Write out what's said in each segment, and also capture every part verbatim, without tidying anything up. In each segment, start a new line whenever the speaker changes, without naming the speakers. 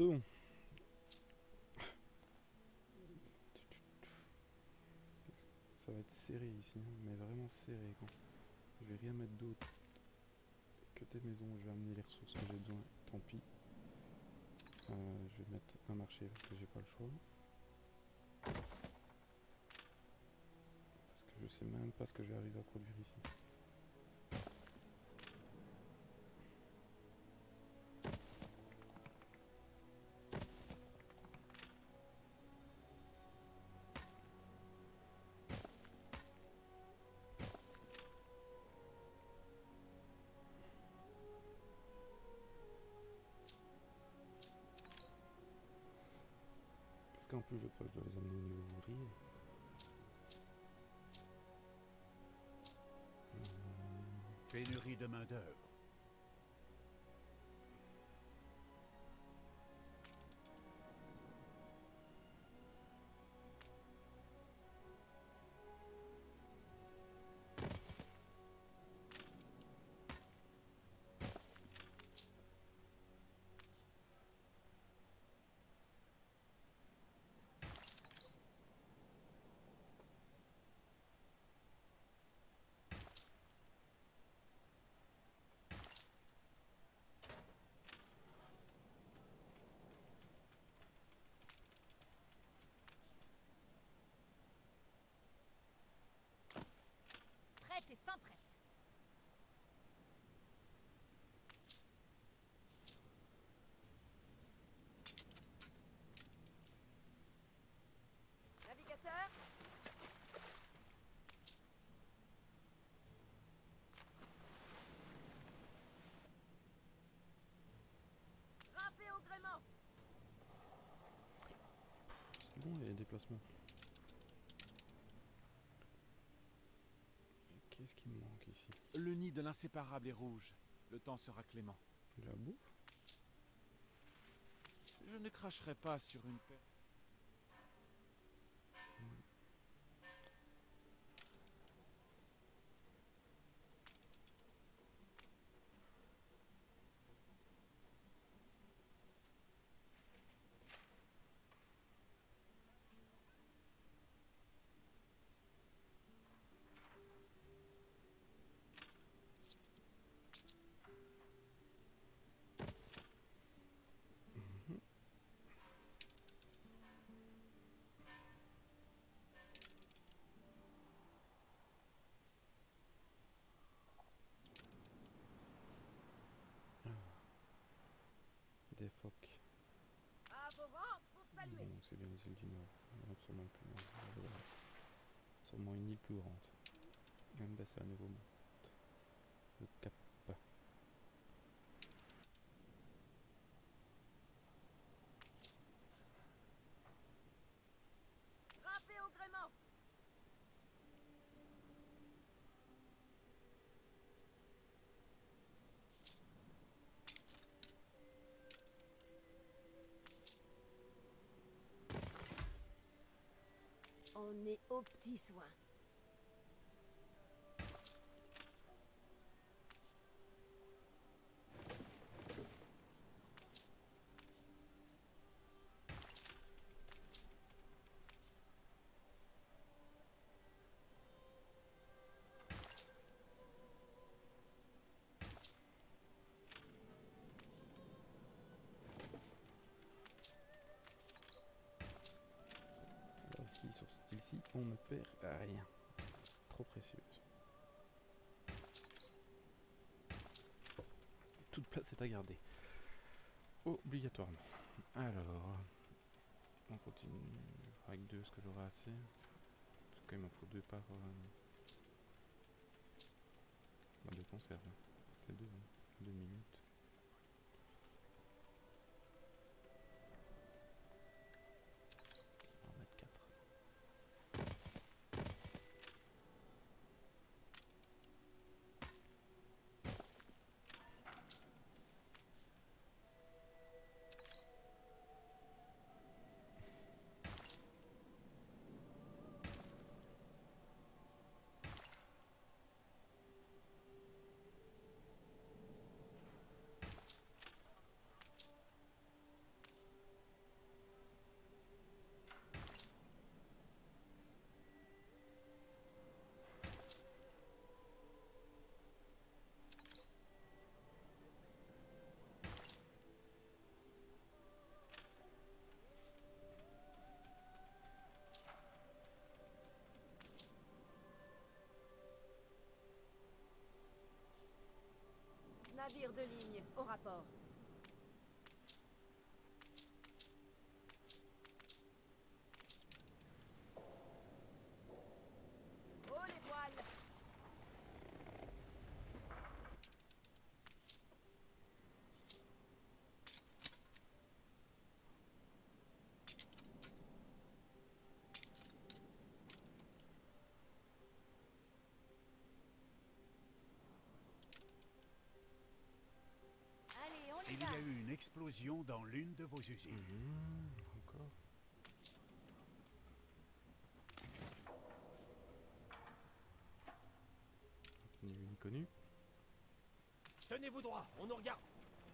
Bon. Ça va être serré ici, hein, mais vraiment serré quoi. Je vais rien mettre d'autre que des maisons. Je vais amener les ressources que j'ai besoin. Tant pis. Euh, je vais mettre un marché parce que j'ai pas le choix. Parce que je sais même pas ce que je vais arriver à produire ici. Parce qu'en plus je crois que je dois les amener au niveau ouvrier.
Pénurie de main d'œuvre.
Prête et fin prête. Navigateur. Grimpez au gréement.
C'est bon les déplacements. Qu'est-ce qui me manque ici?
Le nid de l'inséparable est rouge. Le temps sera clément.
De la bouffe?
Je ne cracherai pas sur une paix.
Des phoques.
À vos rangs pour saluer.
Donc c'est bien les îles du Nord. Non, sûrement plus loin. Voilà. Sûrement une île plus grande. Même bah, c'est à nouveau le cap.
Grimpez au gréement. On est aux petits soins.
Là aussi sur ce île-ci, on ne perd rien. Trop précieuse. Toute place est à garder. Obligatoirement. Alors, on continue avec deux, est-ce que j'aurai assez? En tout cas, il m'en faut deux par... Euh... Bah, deux conserves. Hein. C'est deux, hein. Deux minutes. On va en mettre quatre.
Navire de ligne, au rapport. Oh les voiles! Allez, on y
Il
va!
y a eu une explosion dans l'une de vos usines.
Mmh, encore. Ni vu ni connu.
Tenez-vous droit, on nous regarde.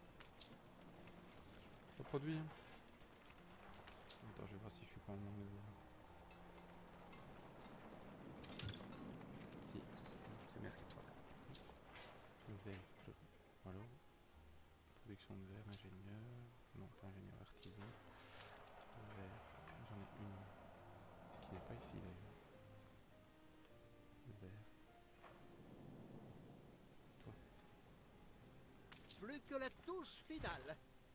Ça produit. Hein. Attends, je vais voir si je suis pas en manque de verre. Si, c'est bien comme ça. Le verre, je... voilà. Production de verre, ingénieur. Non, pas ingénieur, artisan. Verre, j'en ai une qui n'est pas ici d'ailleurs. Verre. Toi.
Plus que la touche finale.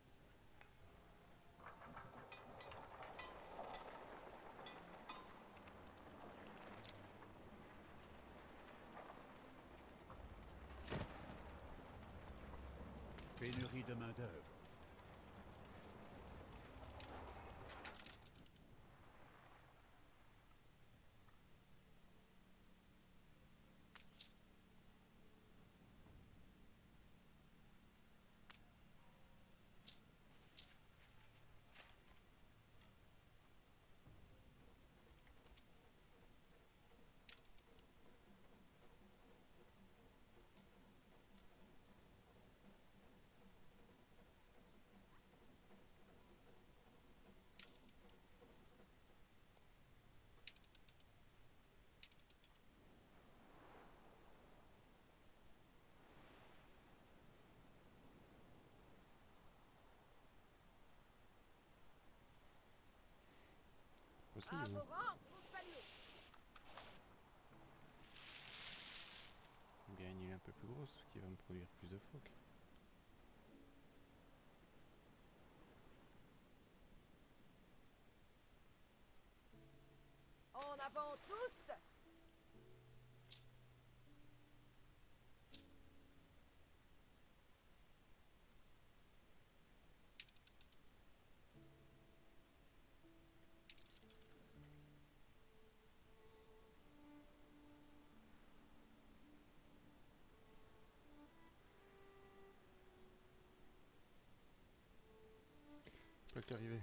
Pénurie de main-d'œuvre.
Aussi,
À
hein.
vos rangs pour saluer!
Bien une île un peu plus grosse qui va me produire plus de phoques.
En avant tous!
Presque arrivé.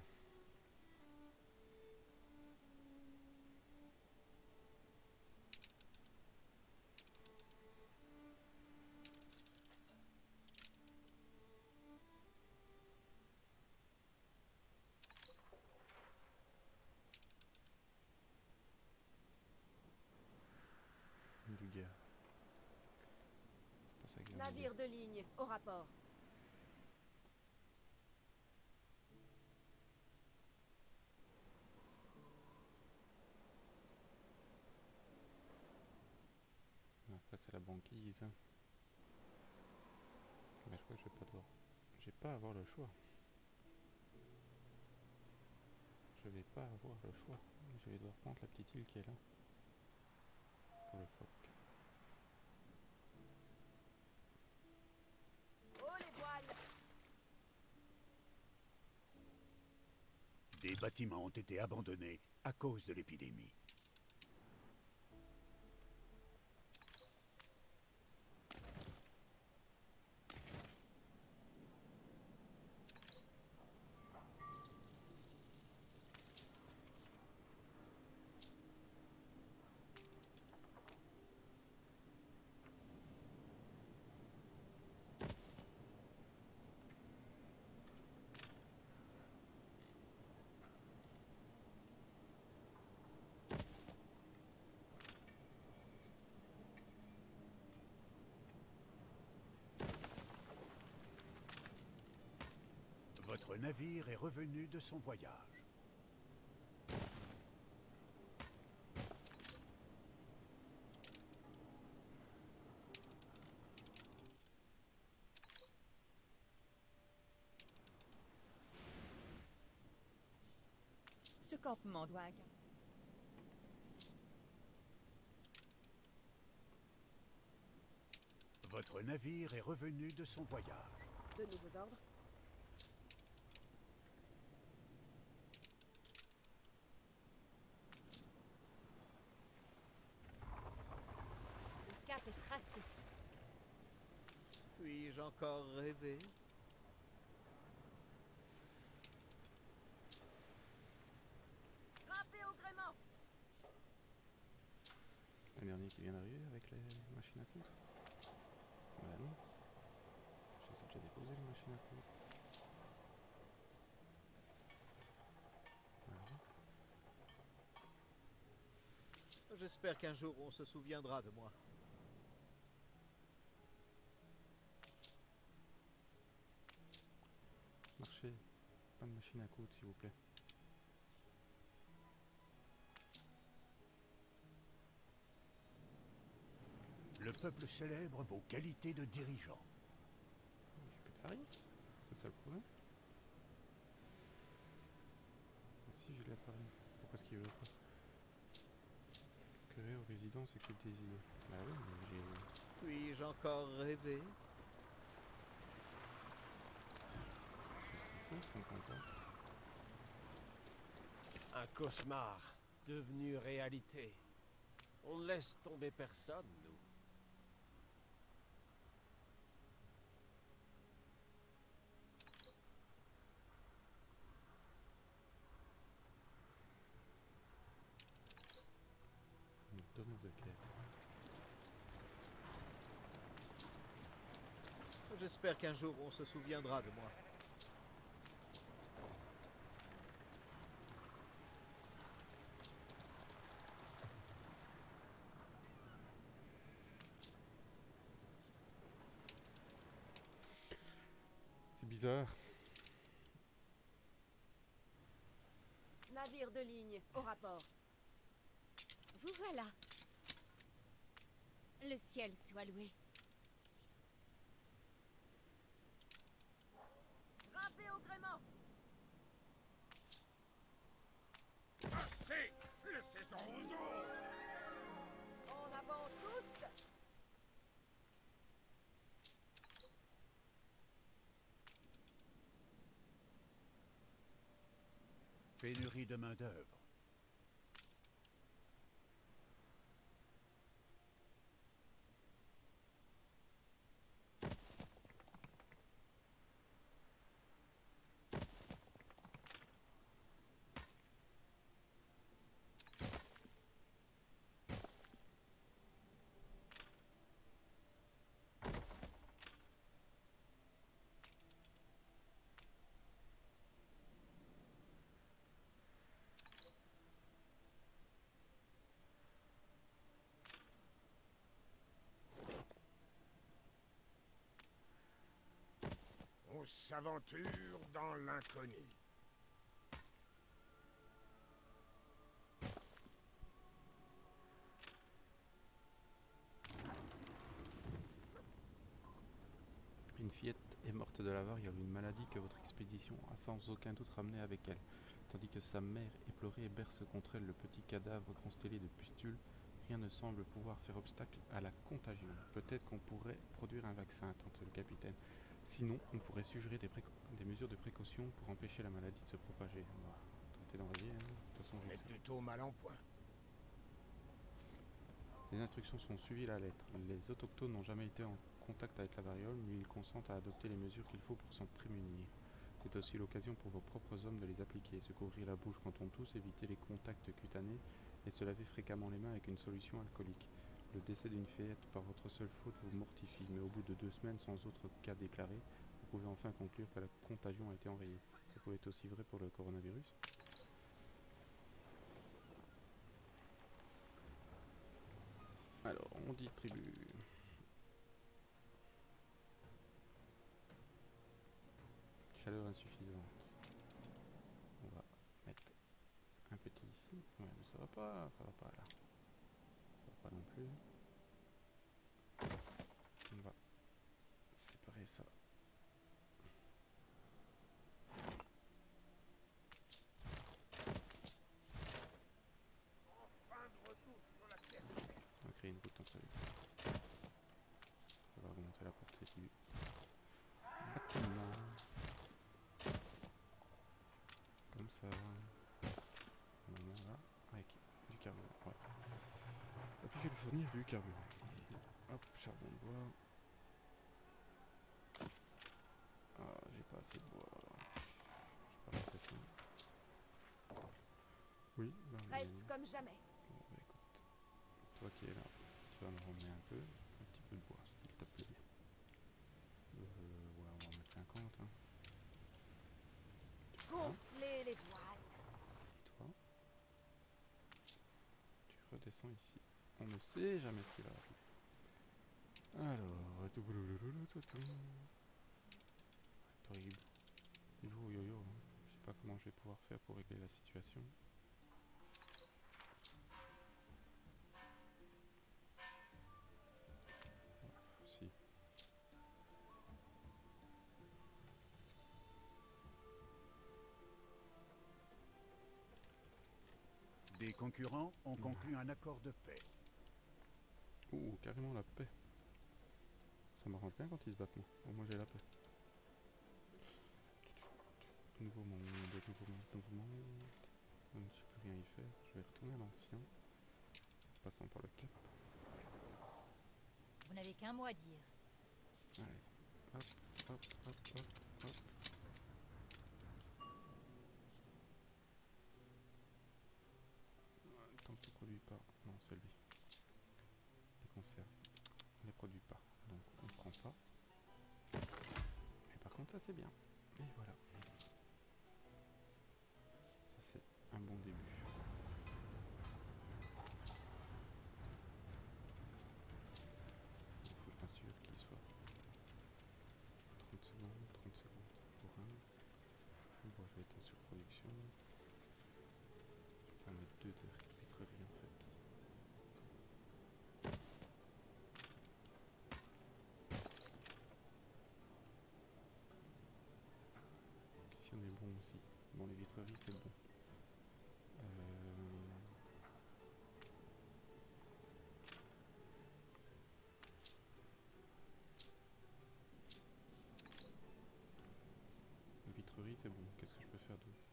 Du gars. C'est pas ça que j'ai envie de dire.
Navire de ligne, au rapport.
Après c'est la banquise. Hein. Mais je crois que je vais pas devoir. J'ai pas à avoir le choix. Je vais pas avoir le choix. Je vais devoir prendre la petite île qui est là. Pour le phoque.
Oh les voiles!
Des bâtiments ont été abandonnés à cause de l'épidémie. Votre navire est revenu de son voyage.
campement doit incarner.
Votre navire est revenu de son voyage.
De nouveaux ordres? Le cap est tracé.
Puis-je encore rêver?
Frappez au gréement!
Le dernier qui vient d'arriver avec les machines à coudre. Bah non. Je les ai déjà déposé les machines à coudre. Voilà.
J'espère qu'un jour on se souviendra de moi.
Marchez. Pas de machine à coudre s'il vous plaît.
Le peuple célèbre vos qualités de dirigeant.
J'ai plus de farine. C'est ça le problème. Ah, si j'ai de la farine. Pourquoi est-ce qu'il veut pas? Cueillir aux résidents c'est que des idées. Bah oui mais j'ai...
Puis-je encore rêver?
Qu'est-ce qu'il faut? Je comprends pas.
Un cauchemar devenu réalité. On ne laisse tomber personne, nous.
Une tonne de quête.
J'espère qu'un jour on se souviendra de moi.
C'est bizarre.
Navire de ligne, au rapport.
Vous voilà. Le ciel soit loué.
Frappez au gréement!
Assez! Laissez-en aux autres!
En avant tous!
Pénurie de main-d'œuvre. On s'aventure dans l'inconnu.
Une fillette est morte de l'avare, une maladie que votre expédition a sans aucun doute ramenée avec elle. Tandis que sa mère éplorée berce contre elle le petit cadavre constellé de pustules, rien ne semble pouvoir faire obstacle à la contagion. Peut-être qu'on pourrait produire un vaccin, tente le capitaine. Sinon, on pourrait suggérer des, des mesures de précaution pour empêcher la maladie de se propager. On va tenter d'enrayer, hein. De toute façon,
On
je
est
sais.
plutôt mal en point.
Les instructions sont suivies à la lettre. Les autochtones n'ont jamais été en contact avec la variole, mais ils consentent à adopter les mesures qu'il faut pour s'en prémunir. C'est aussi l'occasion pour vos propres hommes de les appliquer. Se couvrir la bouche quand on tousse, éviter les contacts cutanés et se laver fréquemment les mains avec une solution alcoolique. Le décès d'une fillette par votre seule faute vous mortifie, mais au bout de deux semaines sans autre cas déclaré, vous pouvez enfin conclure que la contagion a été enrayée. Ça pouvait être aussi vrai pour le coronavirus. Alors, on distribue. Chaleur insuffisante. On va mettre un petit ici. Ouais, mais ça va pas, ça va pas là. Ça va pas non plus. On va séparer ça. créer une route entre les deux. Ça va augmenter la portée du bâtiment. Comme ça. Voilà, avec du carburant. Ouais. On n'a plus qu'à lui fournir du carburant. Hop, charbon de bois. Ah, j'ai pas assez de bois. J'ai pas assez de Oui, bah,
Prête
mais...
comme jamais.
Bon, bah écoute, toi qui es là, tu vas me ramener un peu, un petit peu de bois, s'il te plaît. Euh, ouais, on va en mettre cinquante. Hein.
Gonfler les voiles.
Toi, tu redescends ici. On ne sait jamais ce qui va arriver. Alors, tout horrible. Il joue au yo-yo. Hein. Je sais pas comment je vais pouvoir faire pour régler la situation. Si.
Des concurrents ont conclu un accord de paix.
Ouh, carrément la paix. Ça m'arrange bien quand ils se battent, moi. Au moins j'ai la paix. Nouveau monde, nouveau monde, nouveau monde. Je ne sais plus rien y faire. Je vais retourner à l'ancien. Passant par le cap.
Vous n'avez qu'un mot à dire.
Allez. Hop, hop, hop, hop, hop. Tant que tu produis pas. Non, c'est lui. Les conserves. On les produit pas. Donc on ne prend pas. Mais par contre ça c'est bien. Et voilà. Ça c'est un bon début. Il faut que je m'assure qu'il soit trente secondes, trente secondes pour un. Bon, je vais être en surproduction. Je vais pas mettre deux de vitrerie en fait. Donc ici on est bon aussi. Bon, les vitreries c'est bon. Euh... Les vitreries c'est bon. Qu'est-ce que je peux faire d'autre?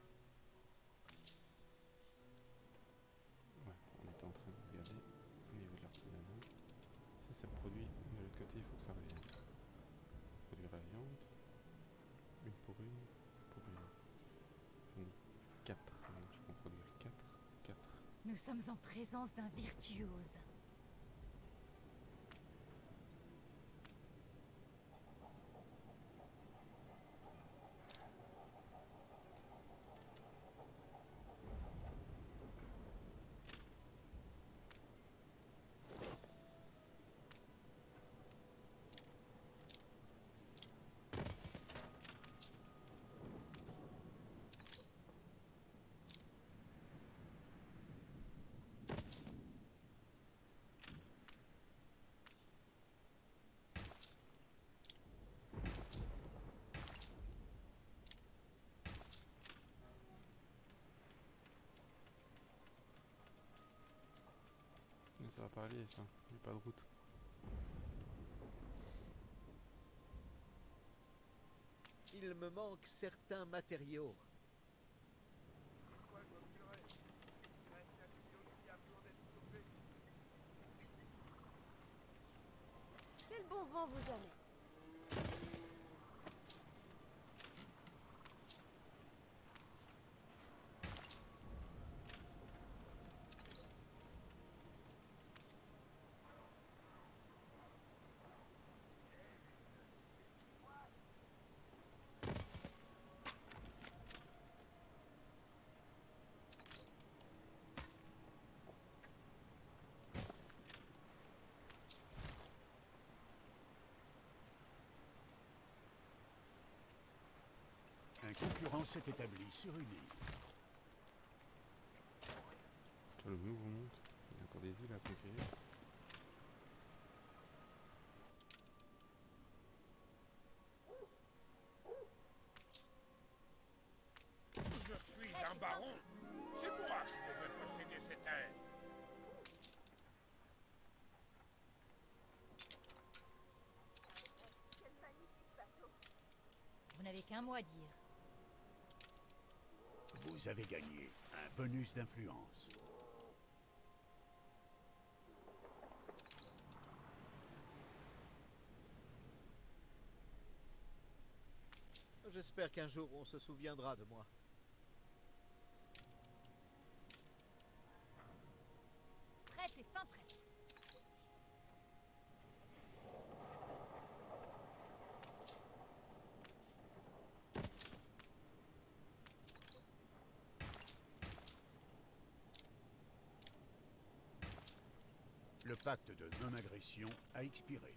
Ouais, on était en train de regarder au niveau de l'artisanat. Ça, ça produit. De l'autre côté, il faut que ça revienne. Produire la viande. Une pour une, pour une. J'en ai quatre. Donc je peux en produire quatre. quatre.
Nous sommes en présence d'un virtuose.
Mais ça va pas aller ça. Il n'y a pas de route.
Il me manque certains matériaux.
Quel bon vent vous amène.
Un concurrent s'est établi sur une île.
Toi, le nouveau monde. Il y a encore des îles à conquérir.
Je suis un baron. C'est moi qui devrais posséder cette terre.
Avec un mot à dire.
Vous avez gagné un bonus d'influence.
J'espère qu'un jour on se souviendra de moi.
Prête et fin prête.
Le pacte de non-agression a expiré.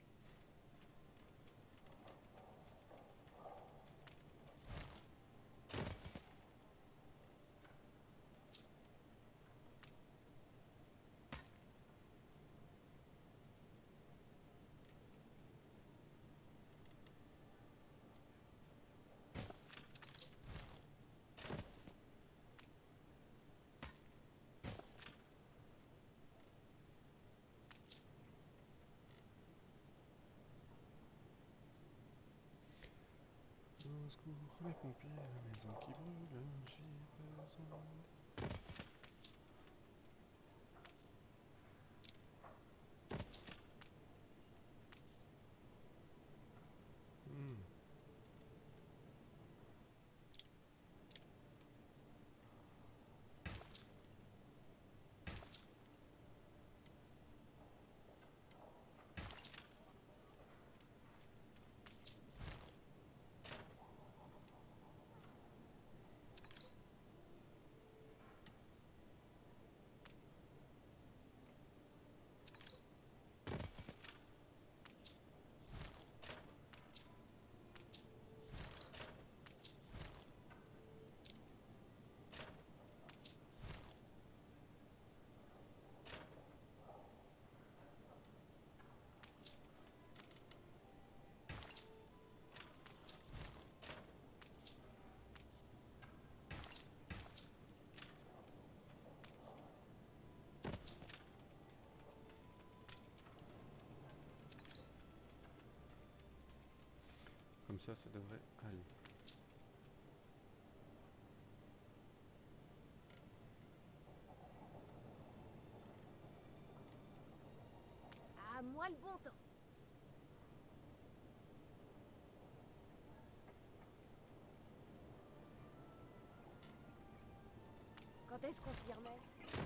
Au secours, les pompiers, la maison qui brûle, j'ai besoin de... Hmm. Comme ça, ça devrait aller.
À moi le bon temps. Quand est-ce qu'on s'y remet?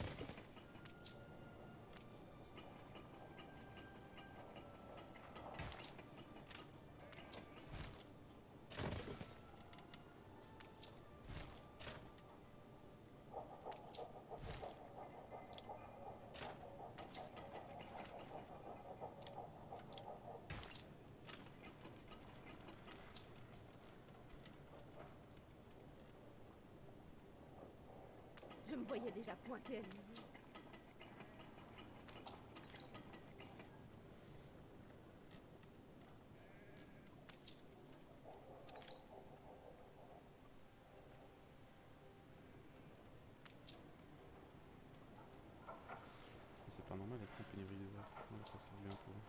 Je me voyais déjà pointer à l'usine.
C'est pas normal d'être en pénurie de verre. Ouais, ça c'est bien pour eux.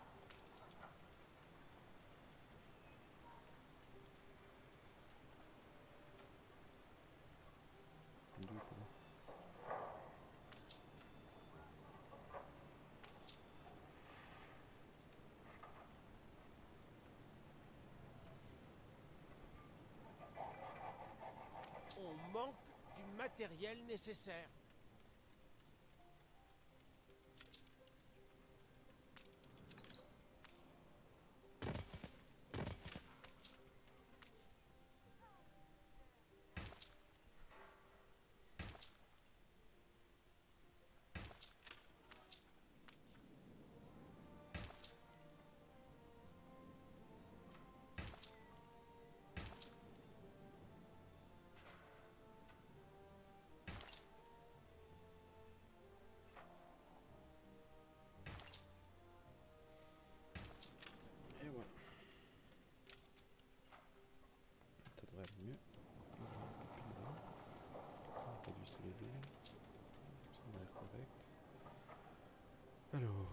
D'où quoi.
On manque du matériel nécessaire.
Et voilà. Ça devrait aller mieux. On va un peu plus loin. On n'a pas dû se lever. Ça m'a l'air correct. Alors,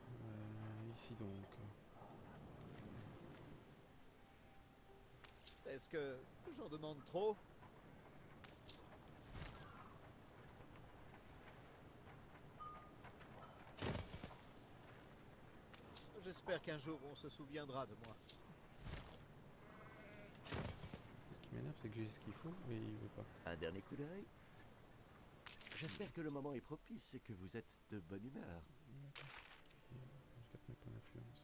euh, ici donc.
C'est Est-ce que j'en demande trop? J'espère qu'un jour on se souviendra de moi.
Ce qui m'énerve, c'est que j'ai ce qu'il faut, mais il veut pas.
Un dernier coup d'œil. J'espère que le moment est propice et que vous êtes de bonne humeur.
Je vais te mettre en influence.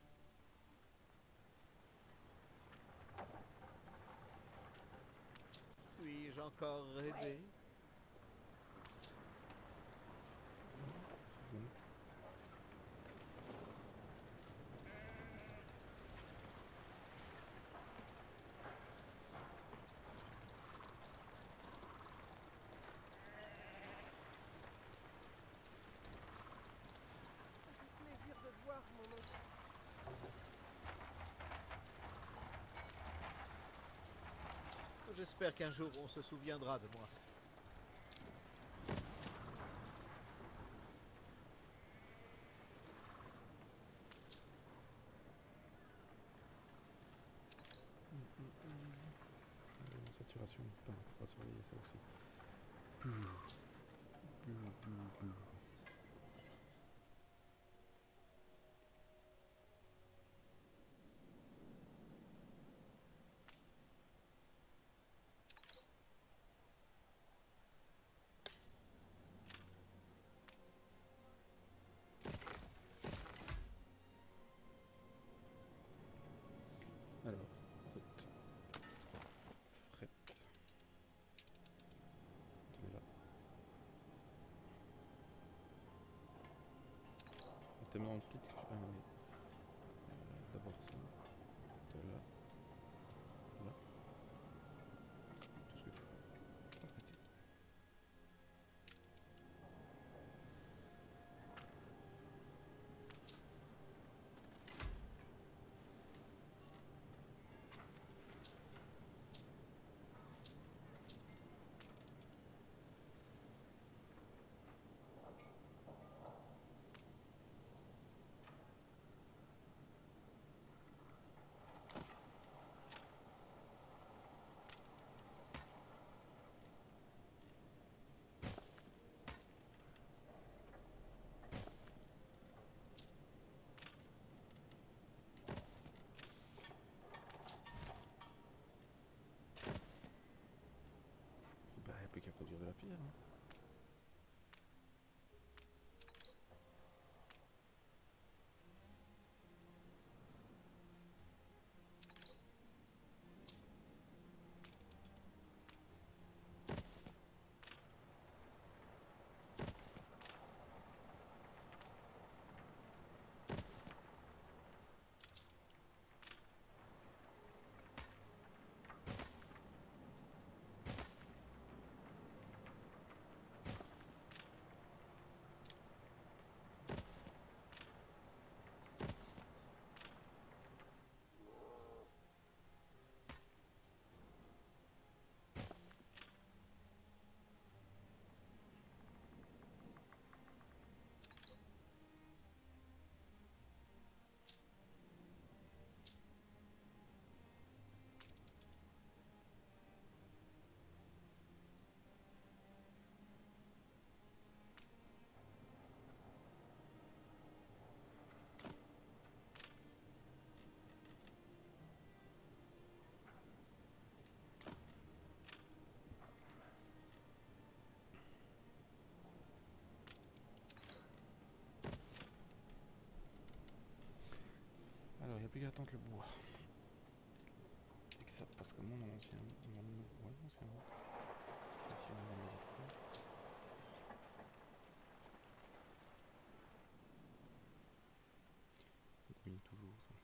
Puis-je encore rêver?
Bon.
Plaisir de voir mon oncle.
J'espère qu'un jour on se souviendra de moi.
Euh, saturation, putain, faut pas surveiller ça aussi. Bouh. Bouh, bouh, bouh. Alors, route. Fret. De là. On est tellement petite que je... Ah oui. Euh, D'abord ça. De là. Là. Tout ce qu'il faut. Arrêtez. Bah, il n'y a plus qu'à produire de la pierre. Hein. Alors, il n'y a plus qu'à attendre le bois. Et que ça, parce que mon ancien... Mon, ouais, mon ancien... Là, si on a la musique. Oui, toujours ça.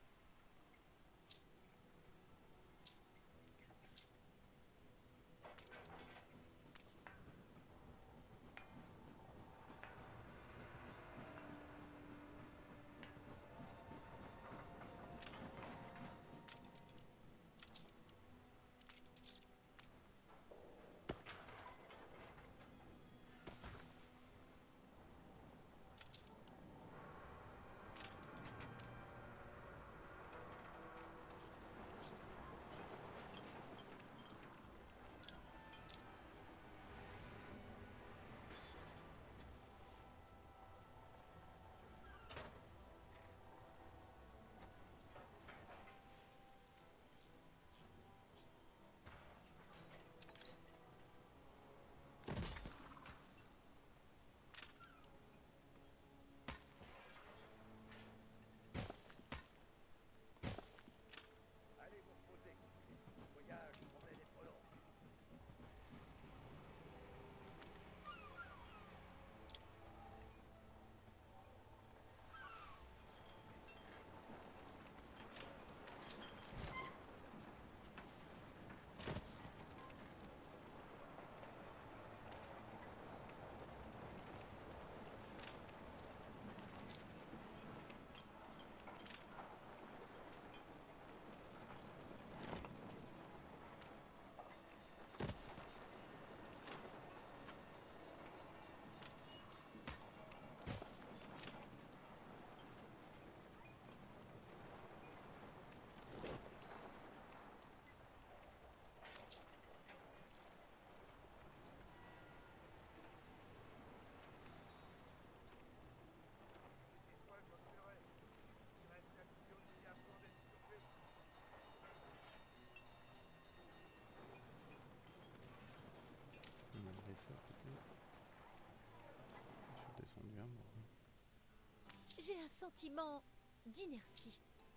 sentiment d'inertie.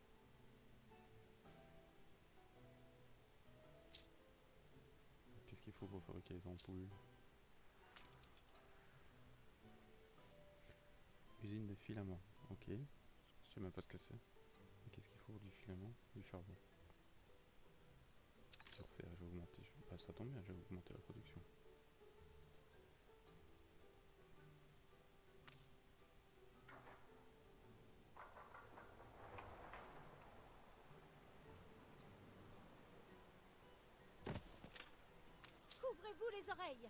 Qu'est-ce qu'il faut pour fabriquer les ampoules? Usine de filaments, ok. Je sais même pas ce que c'est. Qu'est-ce qu'il faut pour du filament? Du charbon. Je vais refaire, je vais augmenter. Je... Bah, ça tombe bien, je vais augmenter la production.
Couvrez-vous les oreilles.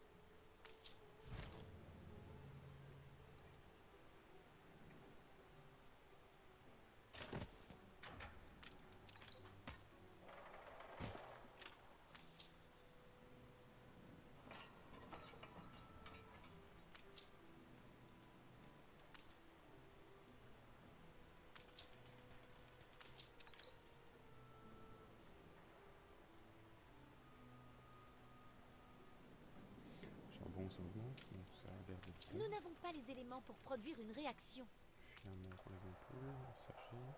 Charbon, ça augmente, donc ça a l'air d'être bon.
Nous n'avons pas les éléments pour produire une réaction.
Filament pour les ampoules, sachet.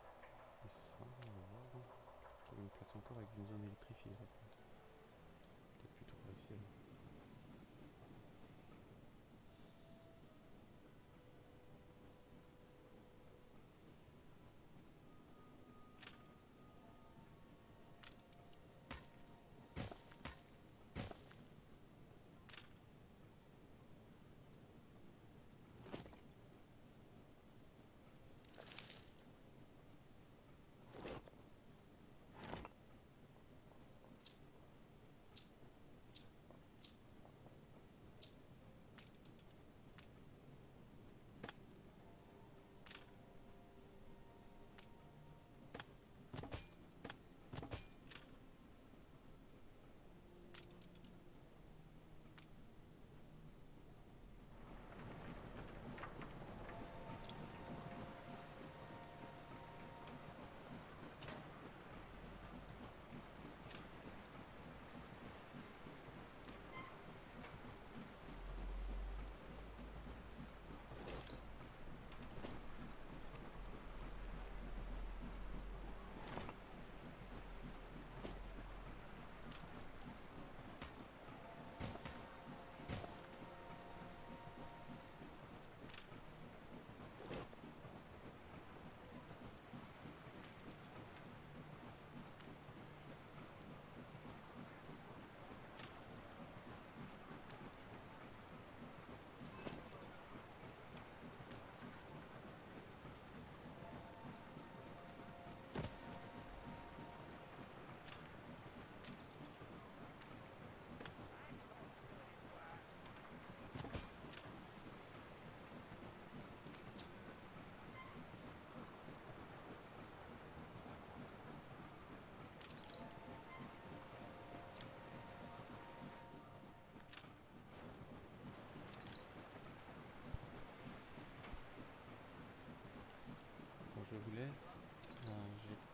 Et ça, on va voir. Je dois me placer encore avec une zone électrifiée par contre. Peut-être plutôt par ici alors. Je vous laisse. Euh, J'ai